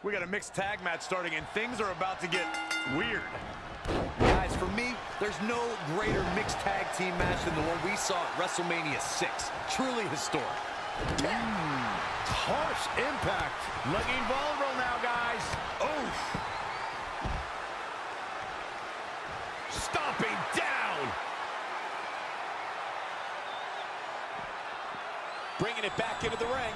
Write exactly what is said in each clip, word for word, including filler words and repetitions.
We got a mixed tag match starting, and things are about to get weird. Guys, for me, there's no greater mixed tag team match than the one we saw at WrestleMania six. Truly historic. Mm, harsh impact. Looking vulnerable now, guys. Oof. Stomping down. Bringing it back into the ring.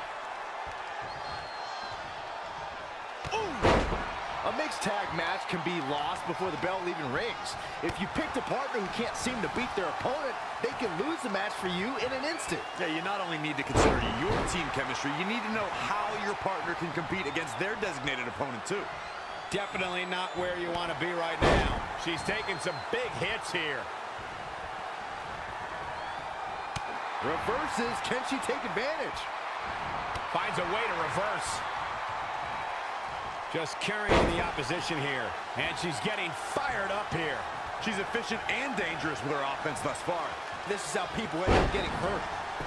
A mixed tag match can be lost before the bell even rings. If you picked a partner who can't seem to beat their opponent, they can lose the match for you in an instant. Yeah, you not only need to consider your team chemistry, you need to know how your partner can compete against their designated opponent, too. Definitely not where you want to be right now. She's taking some big hits here. Reverses. Can she take advantage? Finds a way to reverse. Just carrying the opposition here. And she's getting fired up here. She's efficient and dangerous with her offense thus far. This is how people end up getting hurt.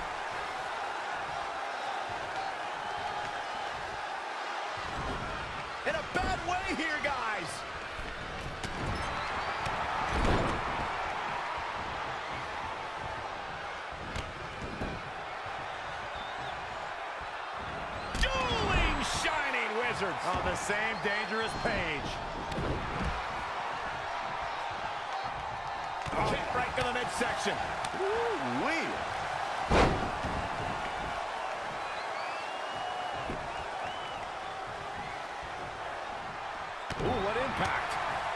In a bad way here, guys. Dueling Shining Wizards. On the same dangerous page. Kick right to the midsection. Woo-wee. Ooh, what impact.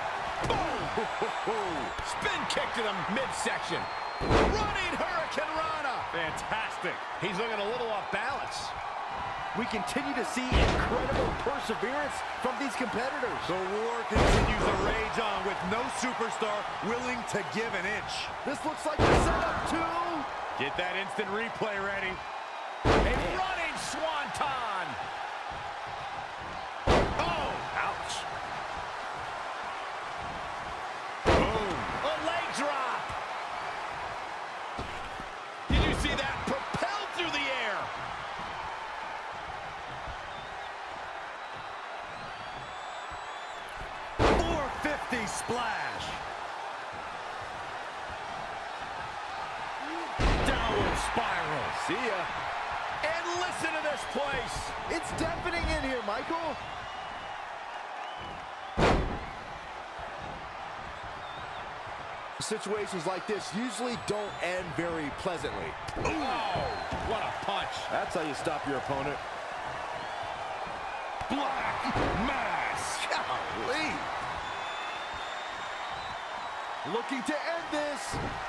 Boom! Spin kick to the midsection. Running Hurricane Rana. Fantastic. He's looking a little off balance. We continue to see incredible perseverance from these competitors. The war continues to rage on with no superstar willing to give an inch. This looks like the setup too. Get that instant replay ready. A running swanton. Oh, ouch. Boom. A leg drop. Did you see that? Propelled through the air. four fifty splash. Downward spiral. See ya. And listen to this place. It's deafening in here, Michael. Situations like this usually don't end very pleasantly. Oh, what a punch. That's how you stop your opponent. Black Mass. Golly. Looking to end this.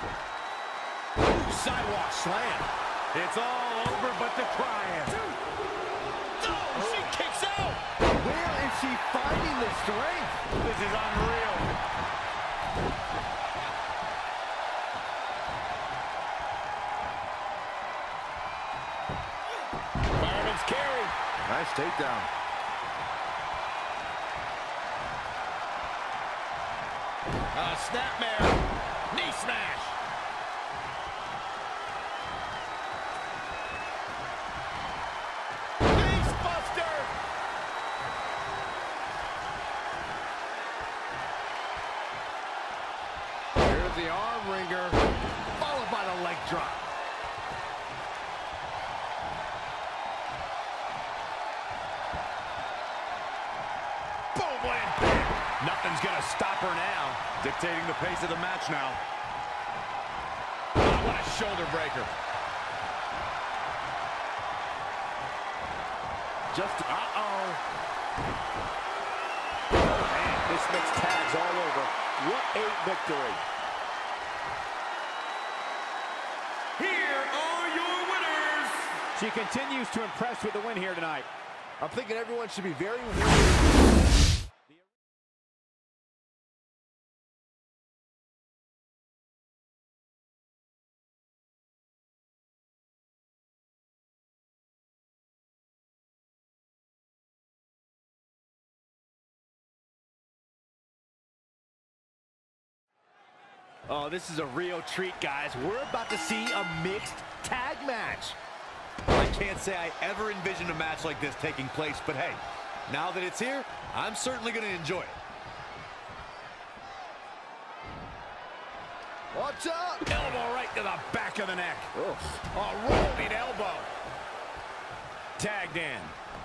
Sidewalk slam. It's all over but the crying. Oh, she kicks out. Where is she finding the strength? This is unreal. Fireman's carry. Nice takedown. Uh, snapmare. Knee smash. Face buster. Here's the arm wringer, followed by the leg drop. Boom, what impact. Nothing's going to stop her now. Dictating the pace of the match now. Oh, what a shoulder breaker. Just, uh-oh. Man, this mixed tag's all over. What a victory. Here are your winners. She continues to impress with the win here tonight. I'm thinking everyone should be very worried. Oh, this is a real treat, guys. We're about to see a mixed tag match. I can't say I ever envisioned a match like this taking place, but hey, Now that it's here, I'm certainly going to enjoy it. Watch out! Elbow right to the back of the neck. Ugh. A rolling elbow. Tagged in.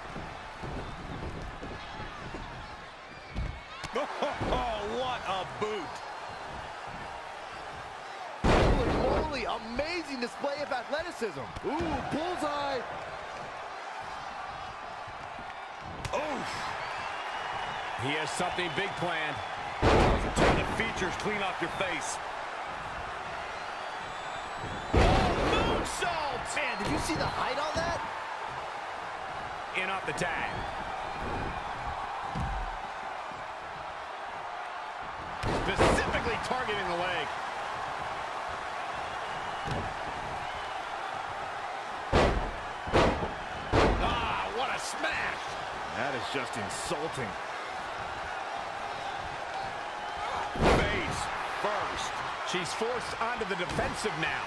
Oh, what a boot. Holy moly, amazing display of athleticism. Ooh, bullseye. Oof. He has something big planned. Turn the features clean off your face. Moonsault! Man, did you see the height on that? In off the tag. Specifically targeting the leg. Ah, what a smash! That is just insulting. Face first. She's forced onto the defensive now.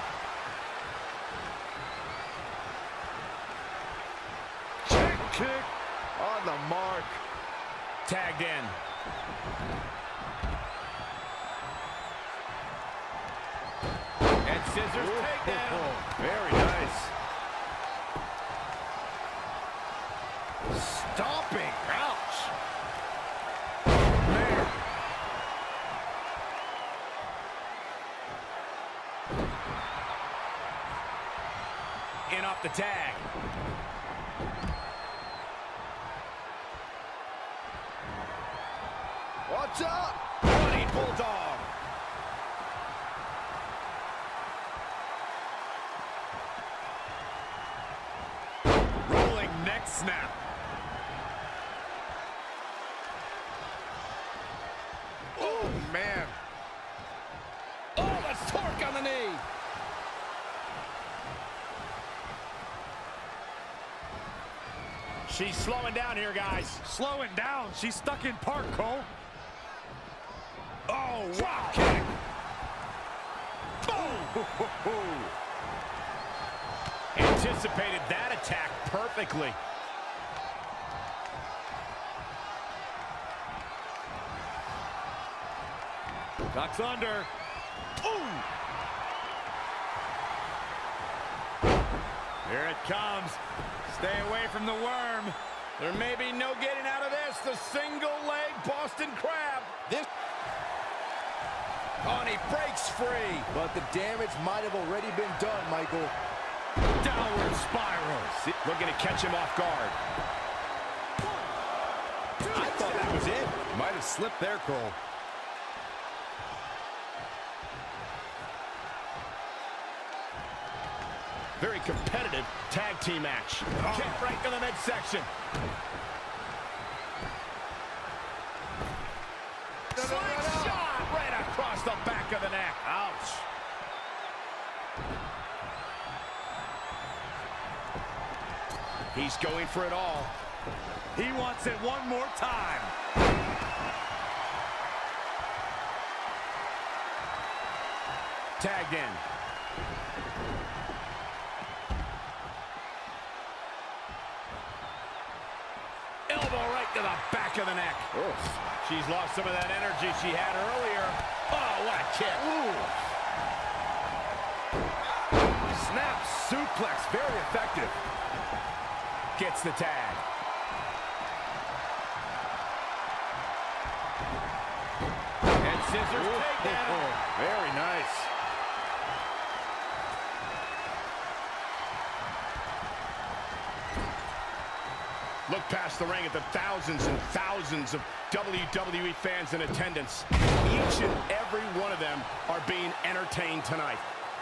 Check kick on the mark. Tagged in. And scissors takedown. Very nice. Stomping. Ouch. Man. In off the tag. Watch out. Running bulldog. Rolling neck snap. Oh, man. Oh, that's torque on the knee. She's slowing down here, guys. Slowing down. She's stuck in park, Cole. Oh, wow. Kick. Boom. Anticipated that attack perfectly. Ducks under. Ooh. Here it comes. Stay away from the worm. There may be no getting out of this. The single leg Boston Crab. This. Oh, and he breaks free. But the damage might have already been done, Michael. Downward spiral. See, looking to catch him off guard. I thought that was it. Might have slipped there, Cole. Very competitive tag team match. Oh. Kick right to the midsection. Slingshot right across the back of the neck. Ouch. He's going for it all. He wants it one more time. Tagged in. Elbow right to the back of the neck. Oof. She's lost some of that energy she had earlier. Oh, what a kick. Ooh. Snap suplex, very effective. Gets the tag. And scissors takedown. Very nice. Look past the ring at the thousands and thousands of W W E fans in attendance. Each and every one of them are being entertained tonight.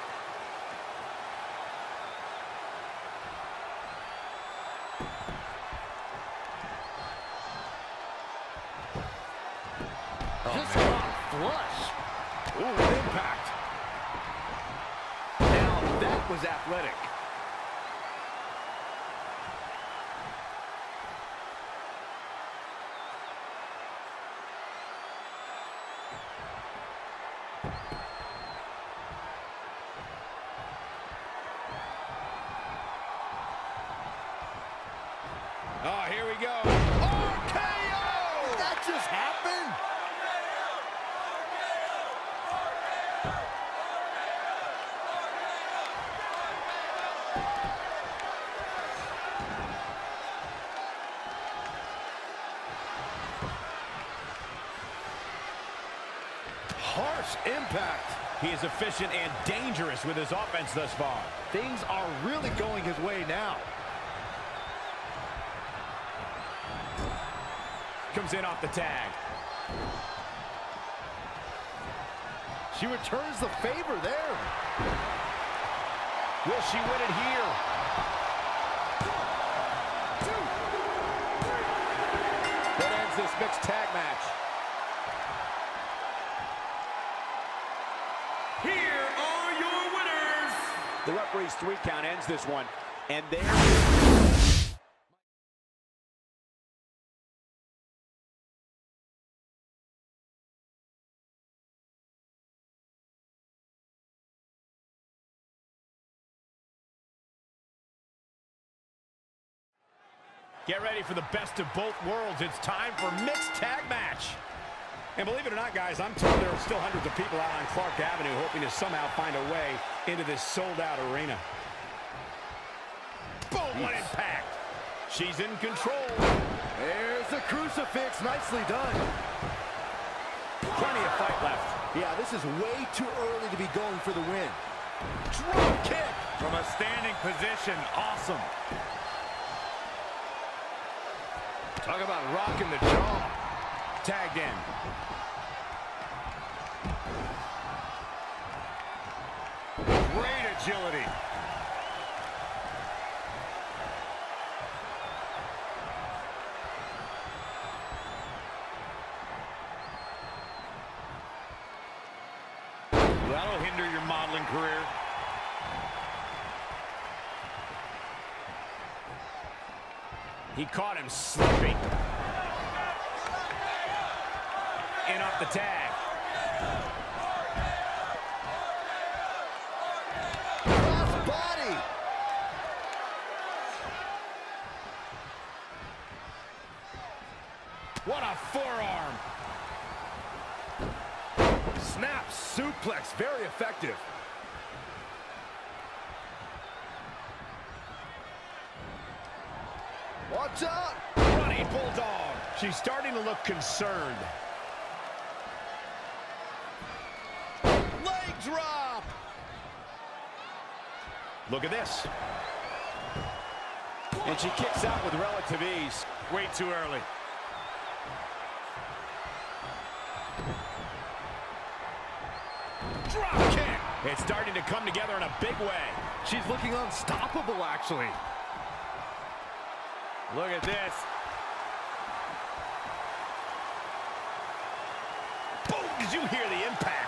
Just got flush. Ooh, impact. Now that was athletic. Oh, here we go. Oh, Harsh impact. He is efficient and dangerous with his offense thus far. Things are really going his way now. Comes in off the tag. She returns the favor there. Will she win it here? That ends this mixed tag match. Here are your winners. The referee's three count ends this one. And there... Get ready for the best of both worlds. It's time for mixed tag match. And believe it or not, guys, I'm told there are still hundreds of people out on Clark Avenue hoping to somehow find a way into this sold-out arena. Boom, what impact. She's in control. There's the crucifix. Nicely done. Plenty of fight left. Yeah, this is way too early to be going for the win. Drop kick. From a standing position, awesome. Talk about rocking the jaw. Tagged in. Great agility. That'll hinder your modeling career. He caught him slipping. In off the tag. Cross body. What a forearm. Snap suplex. Very effective. Watch out. Running bulldog. She's starting to look concerned. Leg drop. Look at this. And she kicks out with relative ease. Way too early. Drop kick. It's starting to come together in a big way. She's looking unstoppable, actually. Look at this. Boom! Did you hear the impact?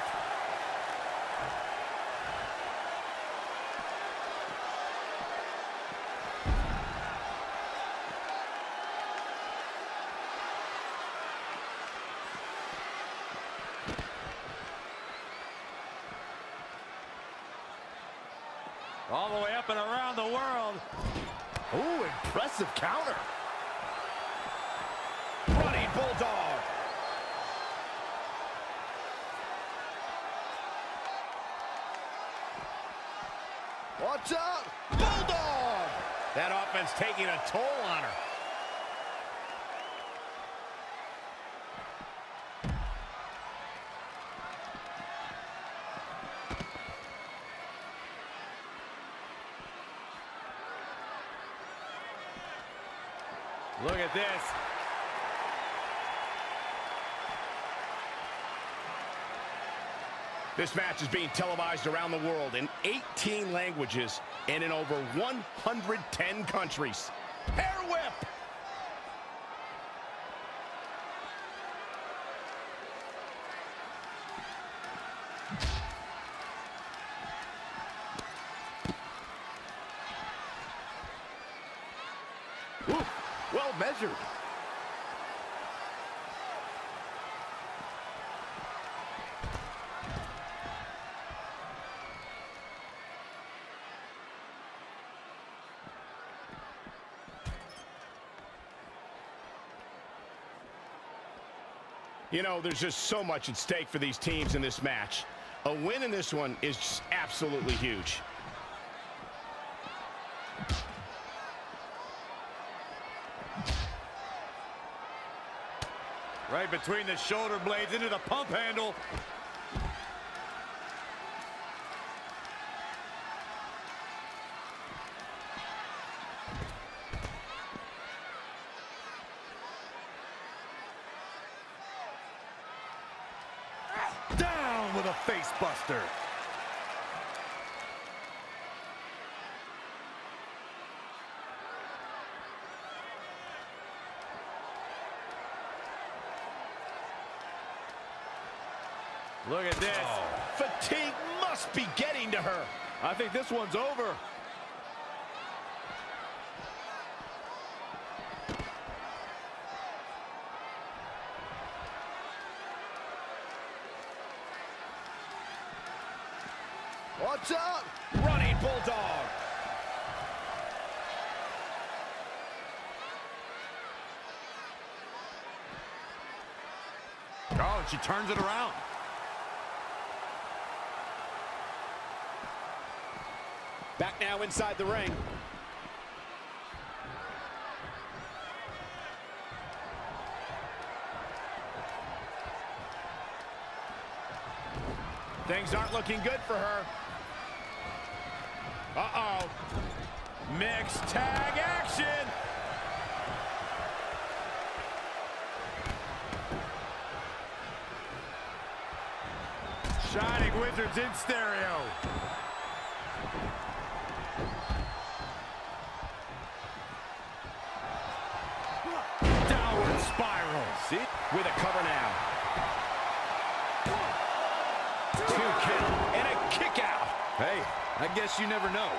All the way up and around the world. Ooh, impressive counter. Running bulldog. Watch out. Bulldog. That offense taking a toll on her. Look at this. This match is being televised around the world in eighteen languages and in over one hundred ten countries. Hair whip! Ooh, well measured. You know, there's just so much at stake for these teams in this match. A win in this one is just absolutely huge. Right between the shoulder blades into the pump handle. Down with a face buster. Look at this. Oh. Fatigue must be getting to her. I think this one's over. Watch out! Running Bulldog. Oh, and she turns it around. Back now inside the ring. Things aren't looking good for her. Uh-oh. Mixed tag action. Shining Wizards in stereo. Downward spiral. See? With a cover now. Two count and a kick out. Hey, I guess you never know.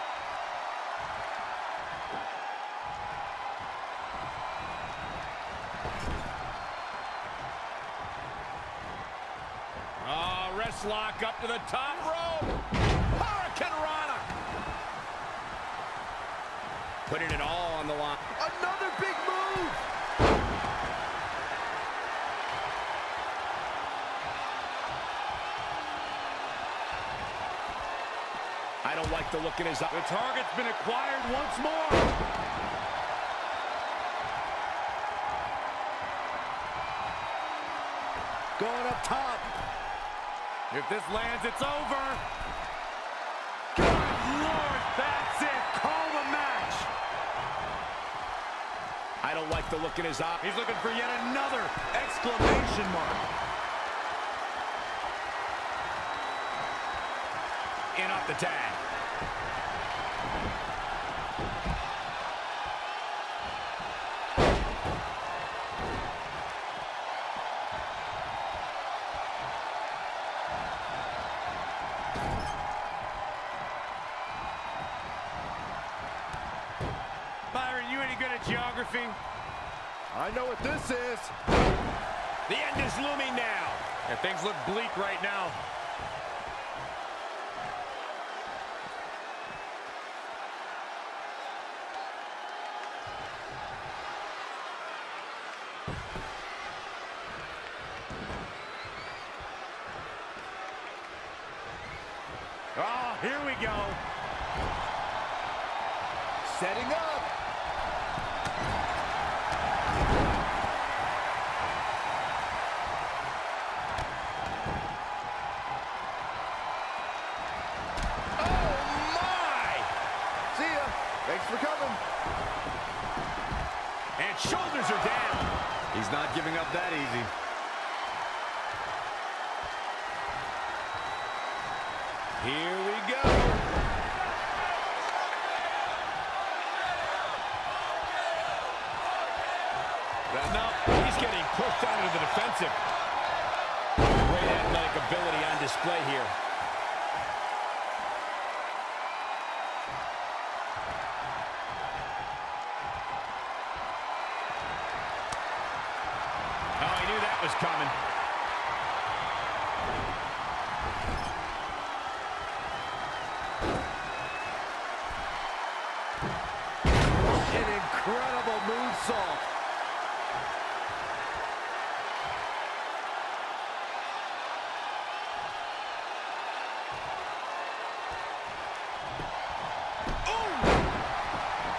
Oh, wrist lock up to the top rope. Hurricane Rana. Putting it all on the line. Another big move! I don't like the look in his eye. The target's been acquired once more. Going up top. If this lands, it's over. Good Lord, that's it. Call the match. I don't like the look in his eye. He's looking for yet another exclamation mark. In off the tag. Byron, you any good at geography? I know what this is. The end is looming now. Yeah, things look bleak right now. Oh, here we go. Setting up. Oh, my! See ya. Thanks for coming. And shoulders are down. He's not giving up that easy. Here we go. No, he's getting pushed out into the defensive. Great athletic ability on display here. Oh, he knew that was coming. An incredible moonsault.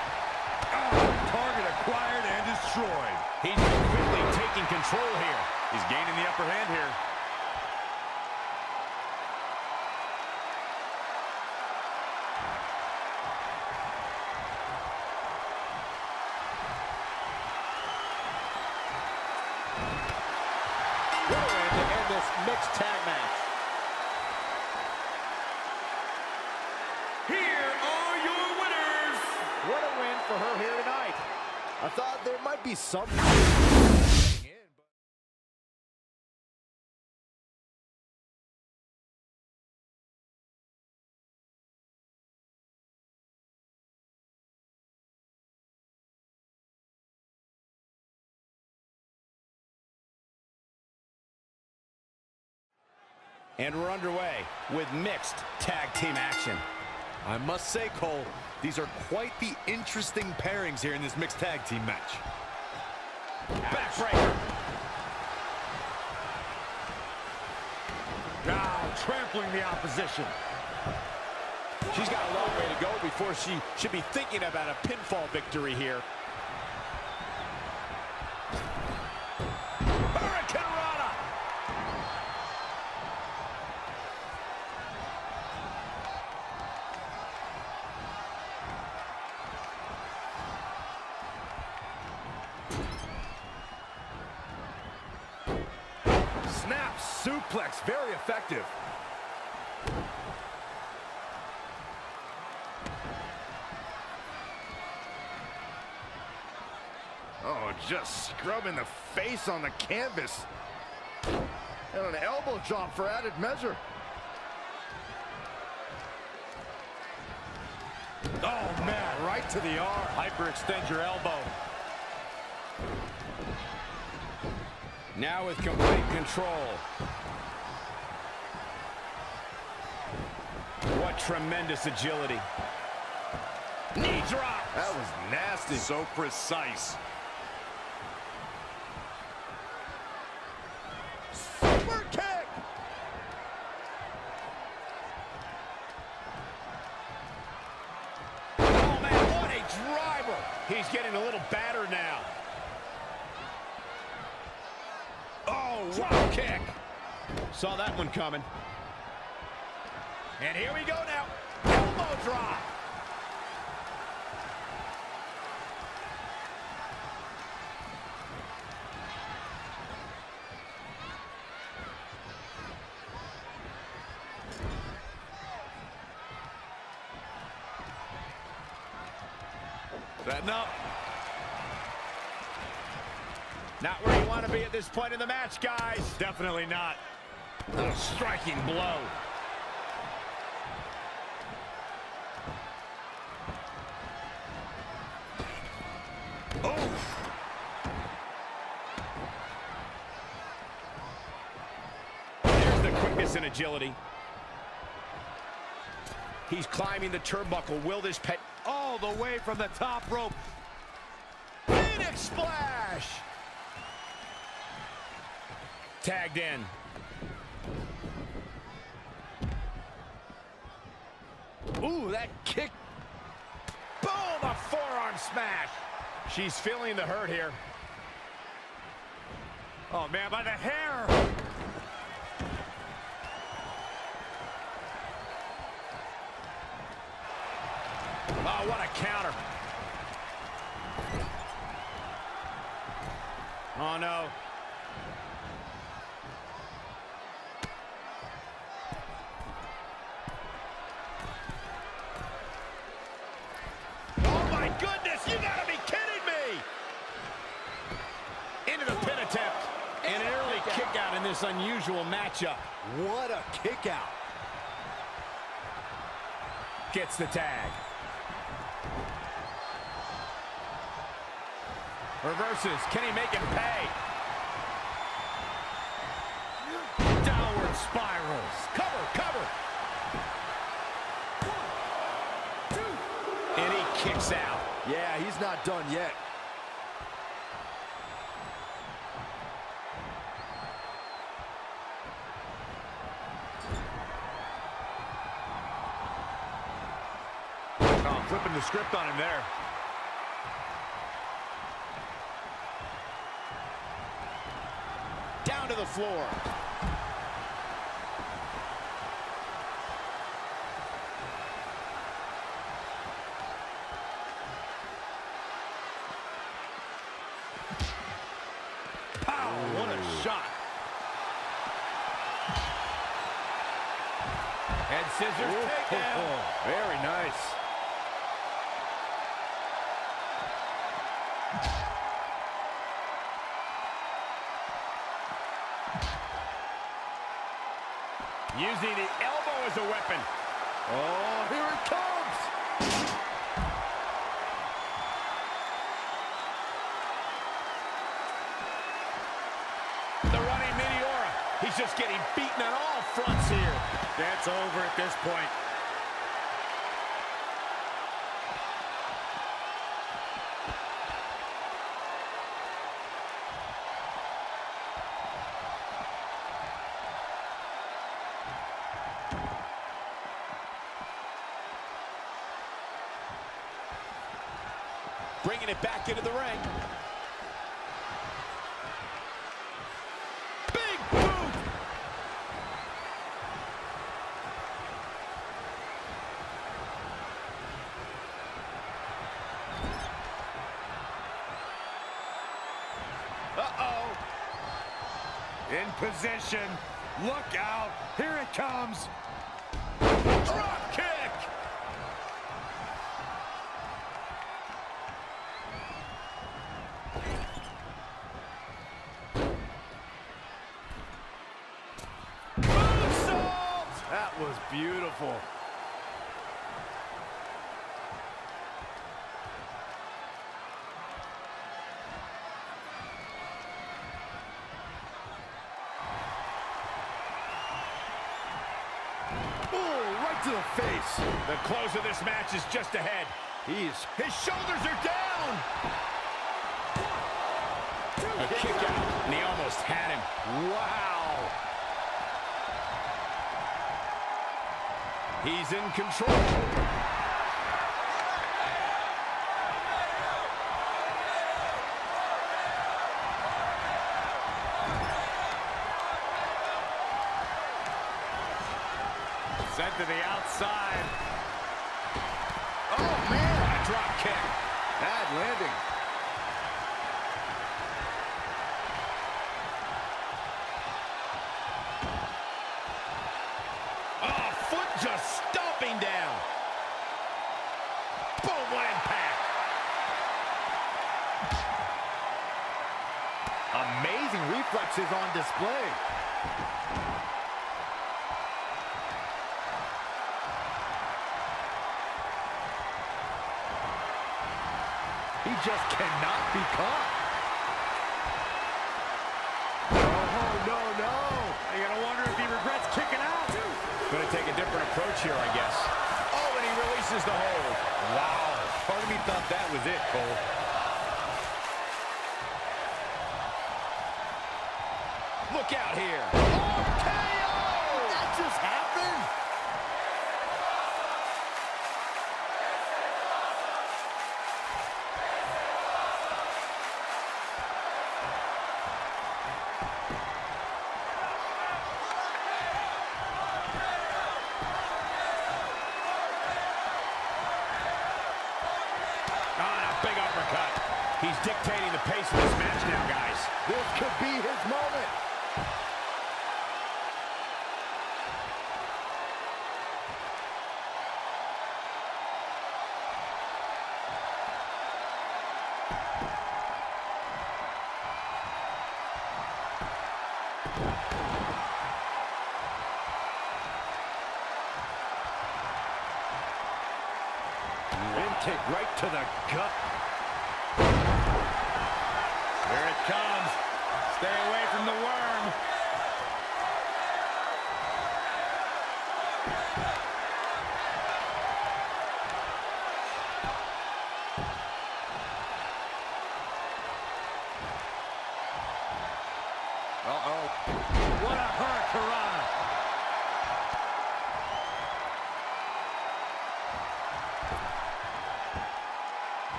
Target acquired and destroyed. He's quickly taking control here. He's gaining the upper hand here. What a way to end this mixed tag match. Here are your winners. What a win for her here tonight. I thought there might be some... And we're underway with mixed tag team action. I must say, Cole, these are quite the interesting pairings here in this mixed tag team match. Backbreaker. Now trampling the opposition. She's got a long way to go before she should be thinking about a pinfall victory here. Hurricanrana. Snap suplex, very effective. Oh, just scrubbing the face on the canvas. And an elbow drop for added measure. Oh, man, right to the arm. Hyperextend your elbow. Now with complete control. What tremendous agility. Knee drop. That was nasty. So precise. Super kick. Oh, man, what a driver. He's getting a little battered now. Oh, drop kick. Saw that one coming. And here we go now. Elbow drop. Setting up. Not where you want to be at this point in the match, guys. Definitely not. A striking blow. Oh! There's the quickness and agility. He's climbing the turnbuckle. Will this pet All the way from the top rope. Phoenix splash? Tagged in. Ooh, that kick. Boom, a forearm smash. She's feeling the hurt here. Oh, man, by the hair. Oh, what a counter. Oh, no. Oh, my goodness, you gotta be kidding me! Into the pin attempt. And an early kick out in this unusual matchup. What a kick out. Gets the tag. Reverses. Can he make him pay? Downward spirals. Cover, cover. One, two. And he kicks out. Yeah, he's not done yet. Oh, flipping the script on him there. down to the floor. Pow, what a shot. Head scissors takedown. Very nice. Using the elbow as a weapon. Oh, here it comes. The running Meteora. He's just getting beaten on all fronts here. That's over at this point. Bringing it back into the ring. Big boot! Uh-oh. In position. Look out. Here it comes. Drop kick! That was beautiful. Oh, right to the face. The close of this match is just ahead. He's His shoulders are down. A kick out, and he almost had him. wow. He's in control. Sent to the outside. Oh man, A drop kick. bad landing. Oh, foot just stomping down. Boom, what impact. Amazing reflexes on display. He just cannot be caught. Oh, no, no. You gotta wonder if he regrets kicking out. Gonna take a different approach here, I guess. Oh, and he releases the hold. Wow. Part of me thought that was it, Cole. Look out here. R K O! That just happened. Ah, a big uppercut. He's dictating the pace of this match now, guys. This could be his moment. Wind kick right to the gut. Here it comes. Stay away from the worm. Uh-oh. What a hurricanrana.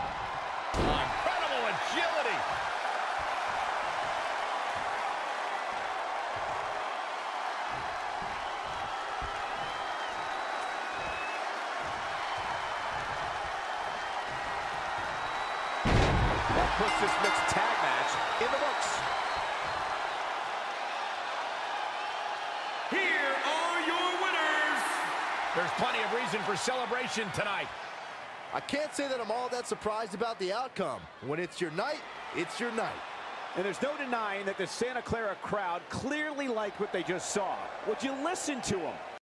Incredible agility. That puts this mixed tag match in the books. Here are your winners. There's plenty of reason for celebration tonight. I can't say that I'm all that surprised about the outcome. When it's your night, it's your night. And there's no denying that the Santa Clara crowd clearly liked what they just saw. Would you listen to them?